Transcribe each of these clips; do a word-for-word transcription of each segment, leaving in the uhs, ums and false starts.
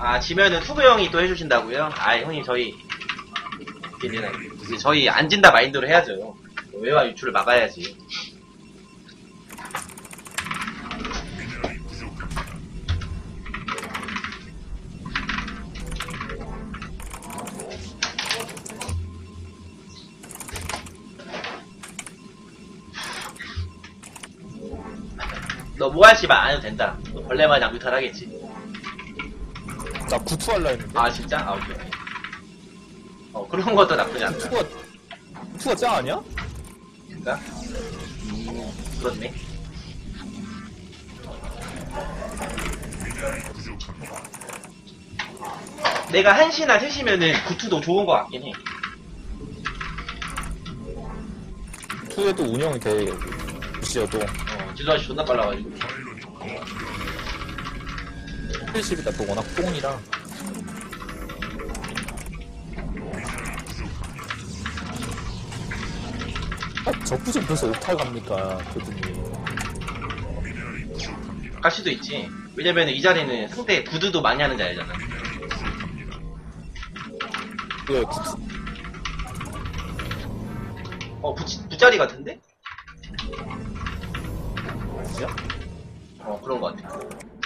아, 지면은 투구 형이 또 해주신다고요? 아, 형님, 저희, 이제 저희 안 진다 마인드로 해야죠. 외화 유출을 막아야지. 너 모할씨만 안 해도 된다. 너 벌레만 양규탈 하겠지. 나 구투 할라 했는데. 아, 진짜? 아, 오케이. 어, 그런 것도 나쁘지 않다. 투가, 투가 짱 아니야? 그니까? 음, 그렇네. 내가 한시나 셋이면은 구투도 좋은 것 같긴 해. 투에도 운영이 돼, 부시여도. 어, 질럿이 존나 빨라가지고. 칠십이다, 또 워낙 뽕이라. 아, 저 부전 벌써 옥탈 갑니까, 교수님. 갈 수도 있지. 왜냐면 이 자리는 상대 구두도 많이 하는 자리잖아. 왜, 구투. 어, 부, 부자리 같은데? 진짜? 어, 그런 것 같아.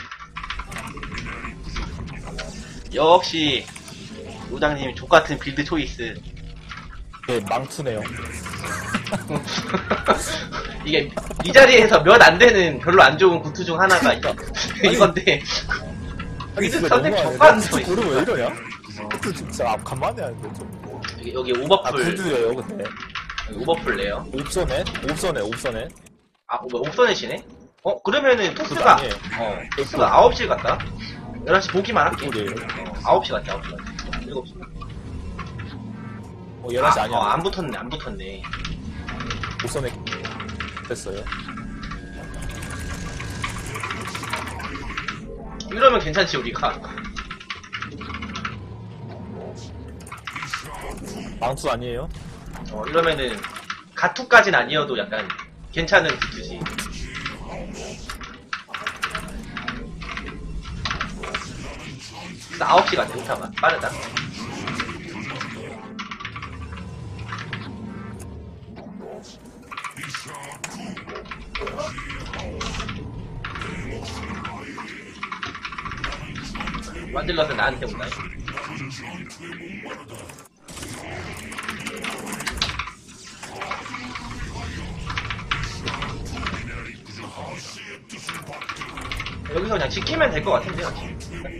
역시, 우장님이 족같은 빌드 초이스. 예, 망투네요. 이게, 이 자리에서 몇 안 되는 별로 안 좋은 구투 중 하나가 이거, 이건데. 빌드 선택 족같어. 구루 왜 이러냐? 구투 진짜 아, 간만에 하는데, 좀. 여기, 여기 아, 오버풀. 구두예요, 근데. 여기 오버풀래요. 옵선에? 옵선에, 옵선에. 아, 뭐, 옵선이시네? 어, 그러면은 그거 토스가, 아니에요. 어, 토스가 아홉 시 갔다. 열한 시 보기만 할게. 우리. 어, 아홉 시 갔다, 아홉 시 갔다. 일곱 시. 어, 열한 시 아, 아니야. 어, 안 붙었네, 안 붙었네. 옵선에 됐어요. 이러면 괜찮지, 우리가. 망투 아니에요? 어, 이러면은, 가투까진 아니어도 약간, 괜찮은 구투지. 아홉 시 같아, 우타가. 빠르다. 완질러서 나한테 온다. 여기서 그냥 지키면 될 것 같은데, 같이.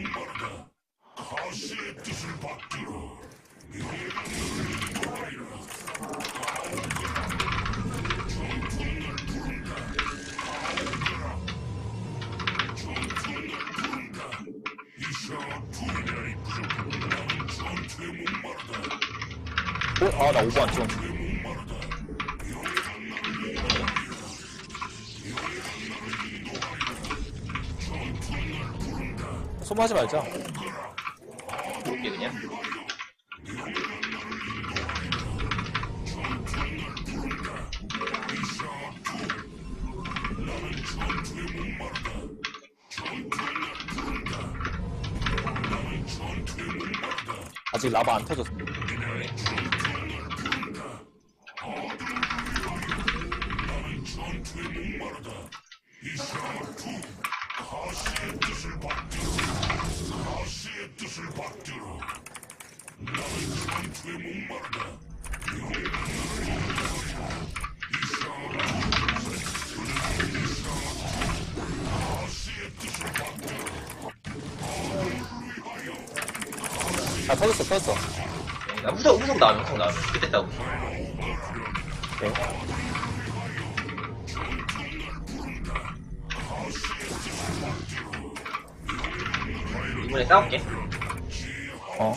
어? 아, 나 오버 안 찍었네. 소모하지 말자. 볼게, 그냥. 아직 라바 안 터졌어. 아, 터졌어, 터졌어. 나 후속, 후속 나오면, 후속 나오면. 그때 따고. 오케이. 이번에 싸울게. 어.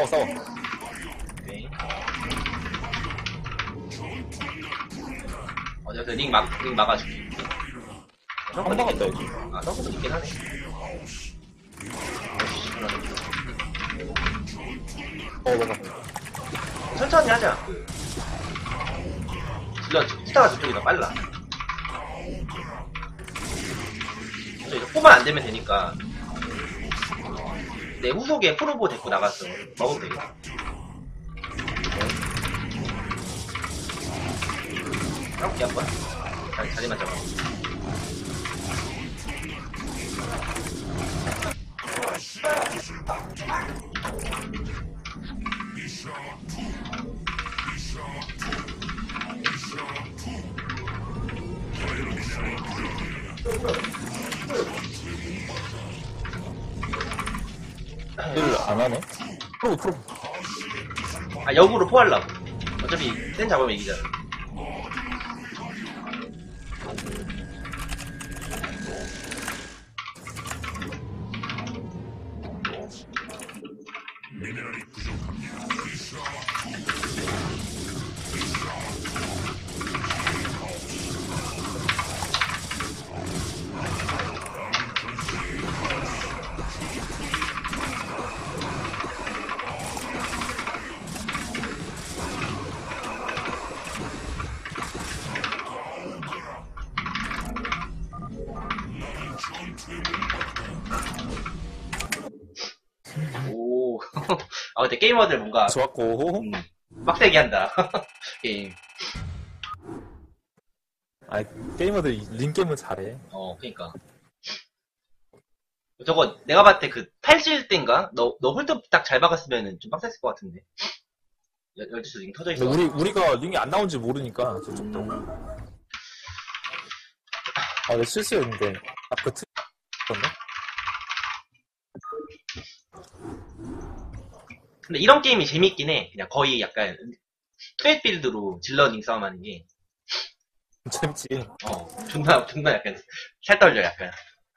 싸워. 오케이. 어, 여기서 링 막, 링 막아줄게. 한 방았다, 이거. 아, 서브도 있긴 하네. 어, 맞아. 천천히 하자. 그. 질러, 스타가 저쪽이 더 빨라. 저 이거 뽑으면 안 되면 되니까. 내 후속에 프로보 데리고 나갔어. 먹으면 되겠다. 이렇게 한 번. 자리, 자리만 잡아. 일 안 하네? 프로, 프로. 아, 역으로 포하려고. 어차피 센 잡으면 이기잖아. 오. 아, 근데 게이머들 뭔가, 좋았고. 음, 빡세게 한다. 게임. 아, 게이머들 링게임은 잘해. 어, 그니까. 저거, 내가 봤을 때 그, 팔실 때인가? 너, 너 홀드 딱 잘 박았으면 좀 빡셌을 것 같은데. 열, 열두 시 링 터져 있어. 근데 우리, 우리가 링이 안 나온지 모르니까, 저쪽도. 아, 내 실수였는데. 아, 그 트, 였네? 근데 이런 게임이 재밌긴 해. 그냥 거의 약간, 트랙 빌드로 질러닝 싸움하는 게, 재밌지. 어, 존나, 존나 약간, 살 떨려, 약간.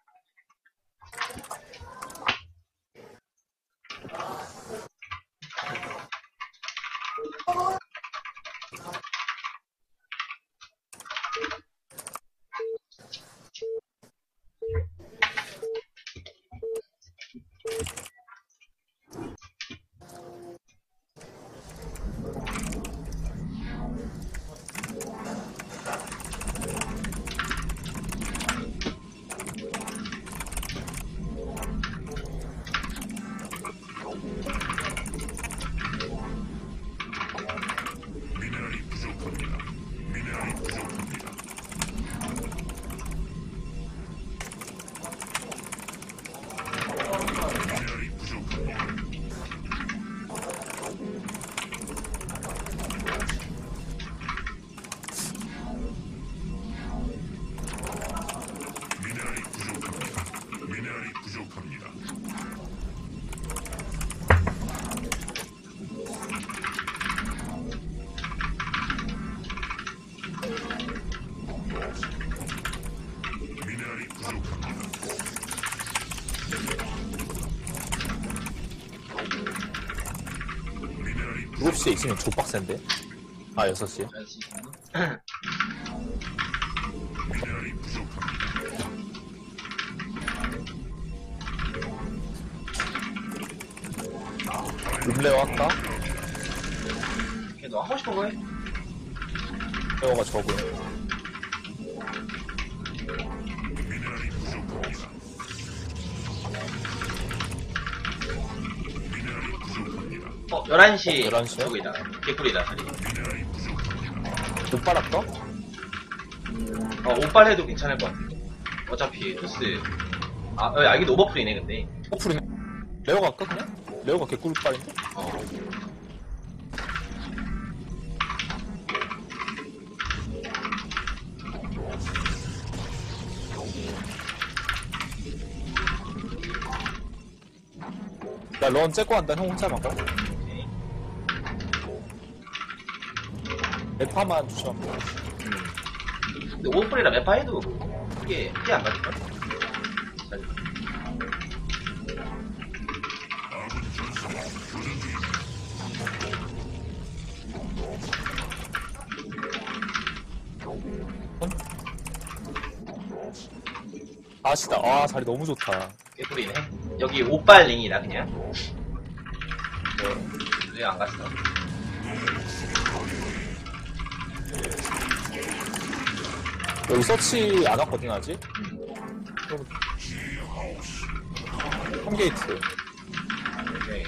일곱 시에 있으면 족박센데? 아, 여섯 시에? 룸레어 할까? 걔 너 하고 싶은 거 해? 레어가 적은. 어, 열한 시. 어, 열한 시요? 저기다. 개꿀이다, 자리. 못 빨았어? 어, 옷빨 해도 괜찮을 것 같은데. 어차피, 토스. 아, 어, 아, 이게 오버풀이네, 근데. 어플이네. 레어가 할까, 그냥? 레어가 개꿀 빨인데? 어. 나 런 째고 한다, 형 혼자 막아. 오케이. 에파만 조심하면 돼. 근데 오버풀이라 매파 해도, 크게, 크게 안 맞을걸? 자리. 아시다. 아, 자리 너무 좋다. 깨뿌리네. 여기 오빨 링이다, 그냥. 네. 왜 안 갔어? 여기 서치 안 왔거든, 아직? 한 게이트. 네.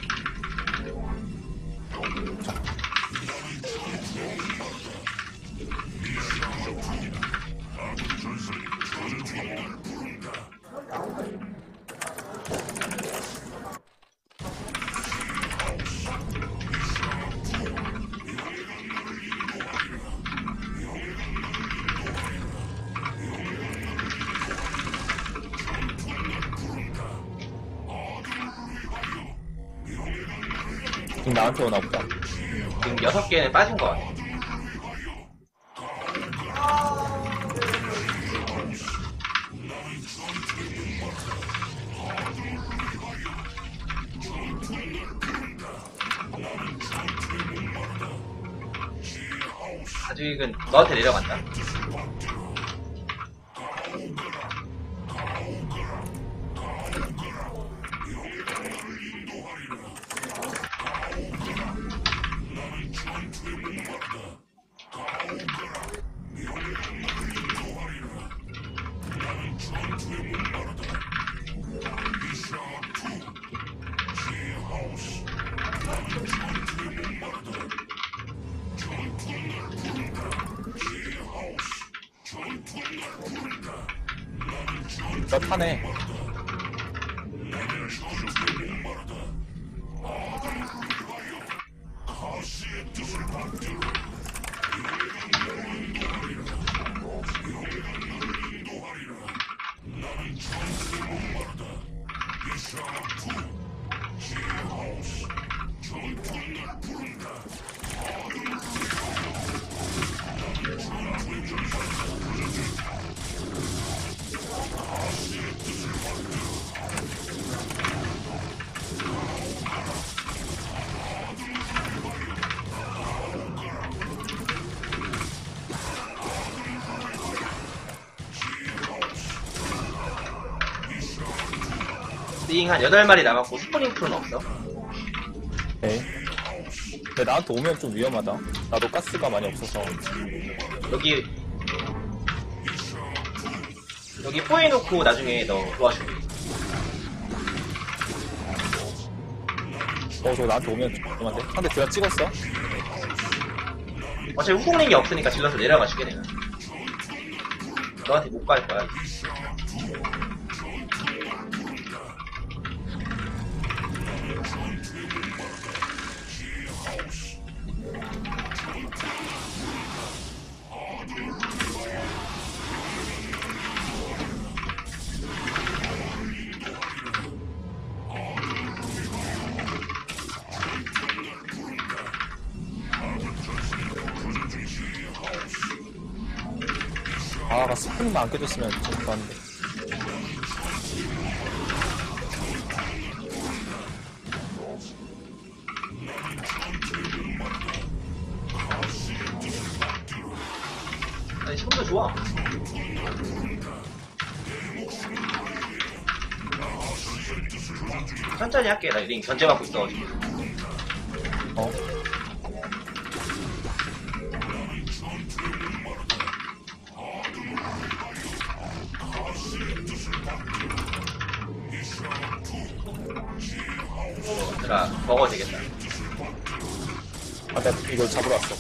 지금 나한테 오나 보다. 지금 여섯 개는 빠진 것 같아. 아직은 너한테 내려간다. 저 타네. 링 한 여덟 마리 남았고 스프링 풀은 없어. 오케이. 근데 나한테 오면 좀 위험하다. 나도 가스가 많이 없어서. 여기 여기 포해놓고 나중에 너 도와줄게. 어, 저 나한테 오면 좀 위험한데? 상대 드라 찍었어? 어차피 후공링이 없으니까 질러서 내려가줄게 내가. 너한테 못 갈 거야. 아, 나 스프링만 안 깨졌으면 좀 좋았는데. 아니 손도 좋아. 천천히 할게. 나 링 견제 받고 있어가지고. 어? 얘들아 먹어도 되겠다. 아, 나 이걸 잡으러 왔어.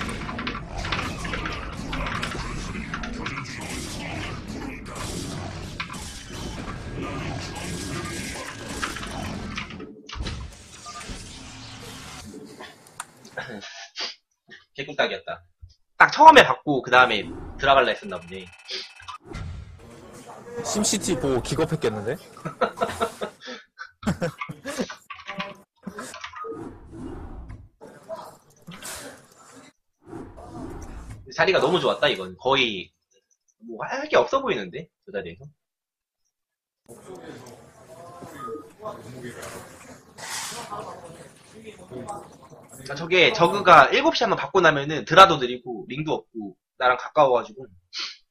개꿀딱이었다. 딱 처음에 받고 그 다음에 들어갈라 했었나 보네. 심시티 보고 기겁했겠는데? 자리가 너무 좋았다 이건. 거의 뭐 할 게 없어 보이는데 저 자리에서. 그러니까 저게 저그가 일곱 시 한번 받고 나면은 드라도 느리고 링도 없고 나랑 가까워가지고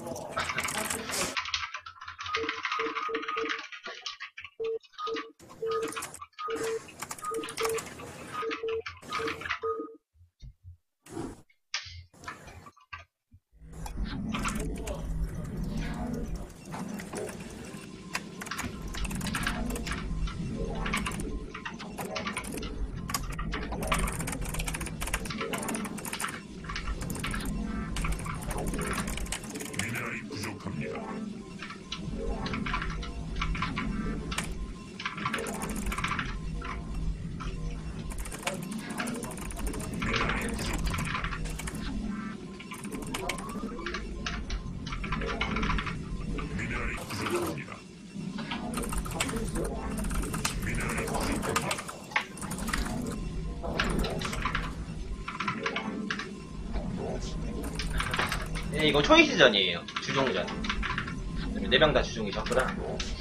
네, 이거 초이스전이에요. 주종전. 네 명 다 주종이셨구나.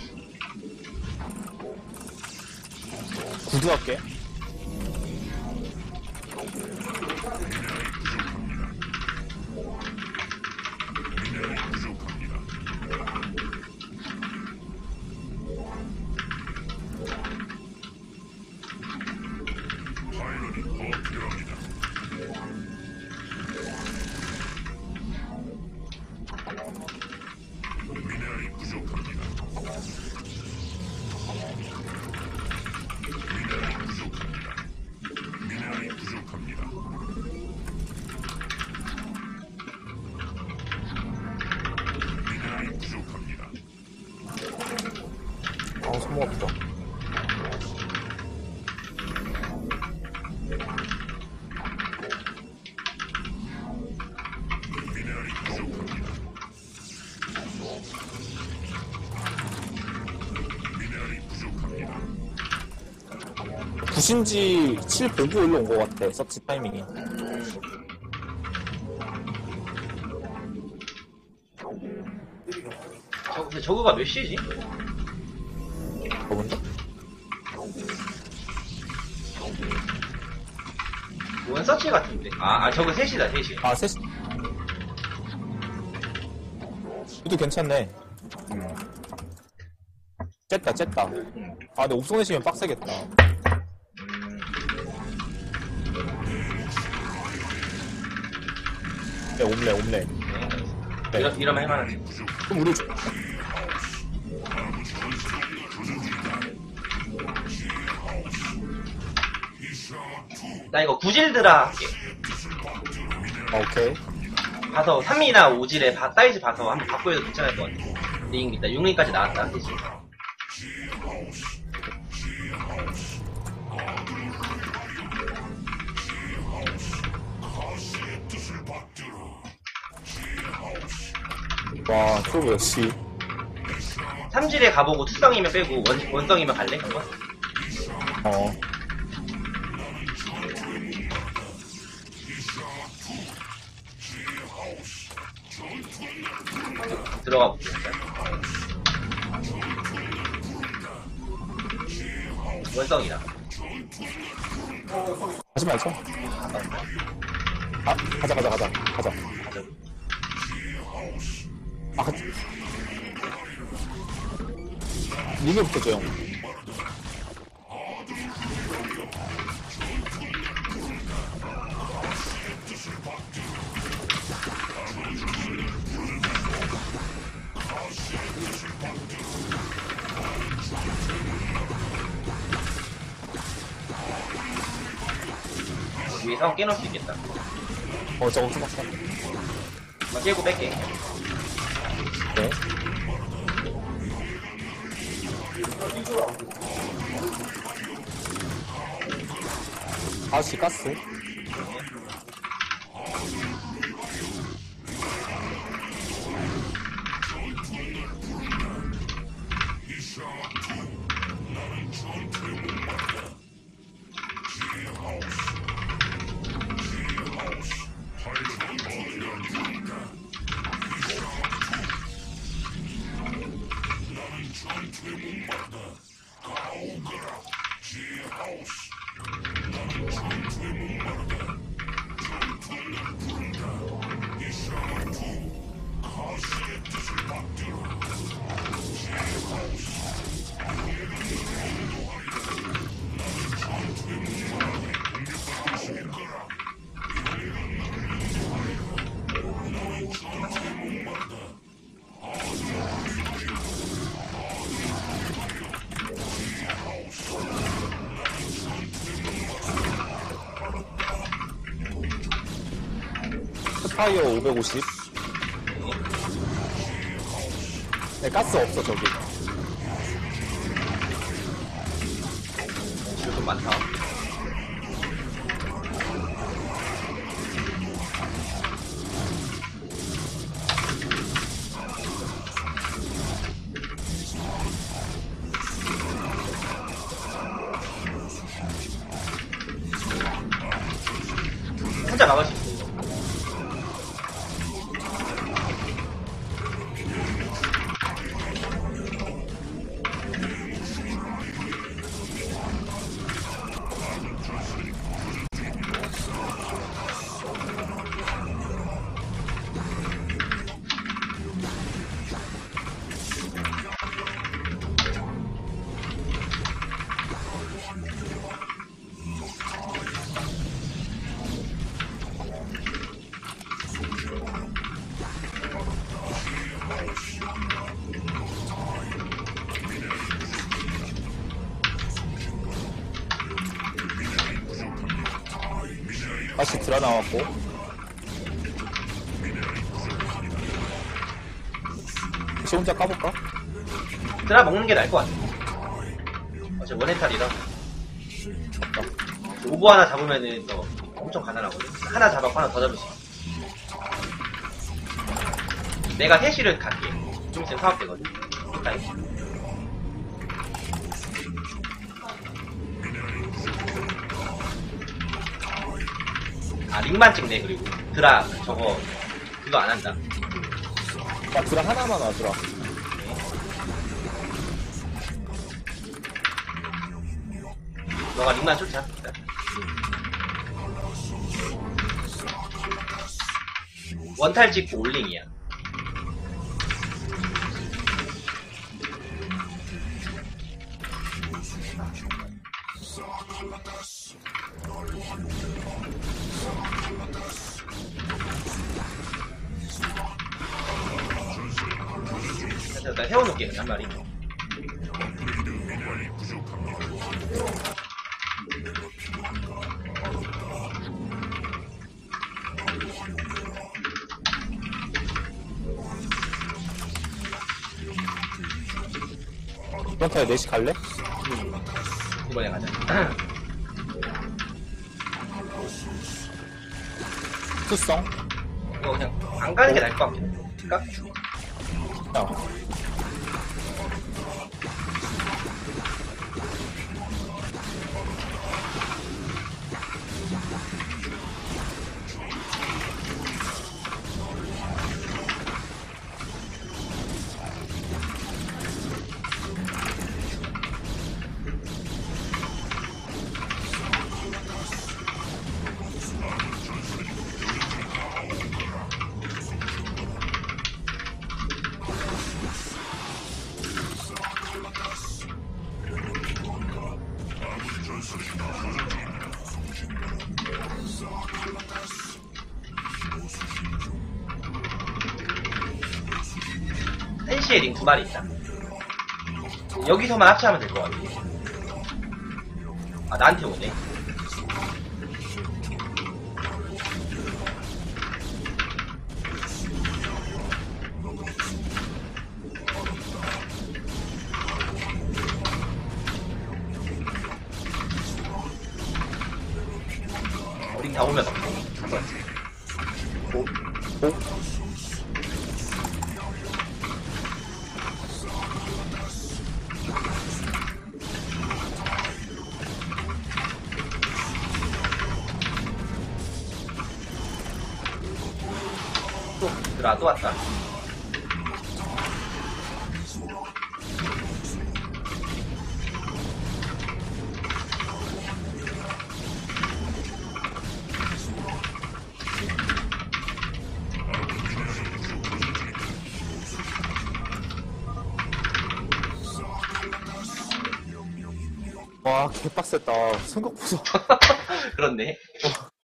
구두할게. 아, 손목 아프다. 구신지 칠 보고 올라온 것 같아, 서치 타이밍이. 저, 근데 저거가 몇 시지? 저건데? 원서치 같은데. 아, 아 저거 셋이다, 셋이. 아, 셋. 이도 괜찮네. 쨌다, 쨌다. 아, 근데 옵션 내시면 빡세겠다. 네, 옴레, 옴레. 네. 이러, 이러면 할만하지. 그럼 우리 좀- 나 이거 구질드라 할게. 아, 오케이. 봐서 삼이나 오질에 바, 사이즈 봐서 한번 바꿔도 괜찮을 것 같아. 링 있다. 육 링까지 나왔다. 그치? 와, 프로브 역시. 삼질에 가보고 투성이면 빼고 원, 원성이면 갈래? 한번? 어. 들어가 볼게. 원성이다. 하지 말자. 아, 가자, 가자, 가자. 가자. 아, 가자. 링을 붙여줘, 형. 위에 성 깨놓을 수 있겠다. 어, 저거 수박사. 막 깨고 뺄게. 네. 아씨, 가스. 스파이어 오백오십. 네, 가스 없어, 저기. 지금 좀 많다. 혼자 막을 수 있어, 이거. 다시 드라 나왔고. 다시 혼자 까볼까? 드라 먹는 게 나을 것 같아. 어차피 원해탈이라. 오브 하나 잡으면은 또 엄청 가난하거든. 하나 잡았고 하나 더 잡을 수 있어. 내가 해시를 갈게. 좀 있으면 사업되거든. 일단. 아, 링만 찍네, 그리고. 드라, 저거, 그거 안 한다. 아, 드라 하나만 와주라. 너가 링만 쫓아. 일단. 원탈 찍고 올링이야. 그래서 일단 세워놓을게, 그냥 한 마리. 이번 타에 넷이 갈래? 이번에 가자. 투성? 이거 그냥 안 가는 게 나을 것 같긴 해. 가? 야. 한시에 링 두 마리 있다. 여기서만 합체하면 될 것 같아. 아, 나한테 오네. 링 다 오면 없어. 오? 오? 또, 드라 또 왔다. 와, 개빡셌다. 생각보다. 그렇네.